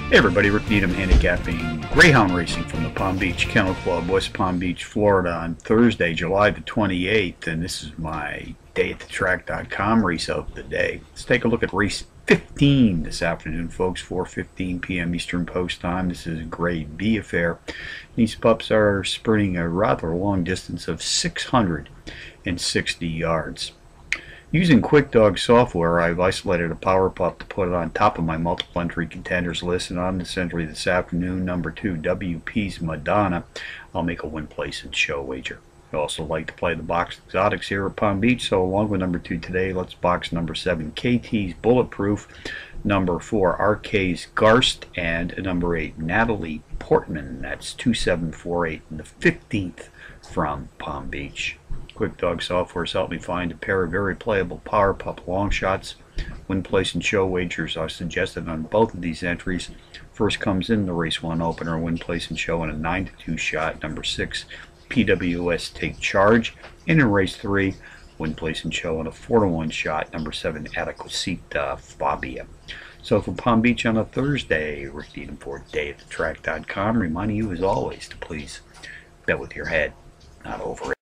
Hey everybody, Rick Needham handicapping greyhound racing from the Palm Beach Kennel Club, West Palm Beach, Florida on Thursday, July the 28th, and this is my dayatthetrack.com race of the day. Let's take a look at race 15 this afternoon, folks, 4:15 p.m. Eastern Post Time. This is a grade B affair. These pups are sprinting a rather long distance of 660 yards. Using QuickDog software, I've isolated a power pup to put it on top of my multiple entry contenders list, and on this entry this afternoon, number 2, WP's Madonna, I'll make a win, place, and show wager. I also like to play the box exotics here at Palm Beach, so along with number 2 today, let's box number 7, KT's Bulletproof, number 4, RK's Garst, and number 8, Natalie Portman. That's 2748 and the 15th from Palm Beach. QuickDog software has helped me find a pair of very playable power pup long shots. Win, place, and show wagers are suggested on both of these entries. First comes in the race 1 opener, win, place, and show in a 9-2 shot, number 6, PWS Take Charge. And in race 3, win, place, and show in a 4-1 shot, number 7, Adequacita Fabia. So for Palm Beach on a Thursday, Rick Needham for dayatthetrack.com, reminding you as always to please bet with your head, not over it.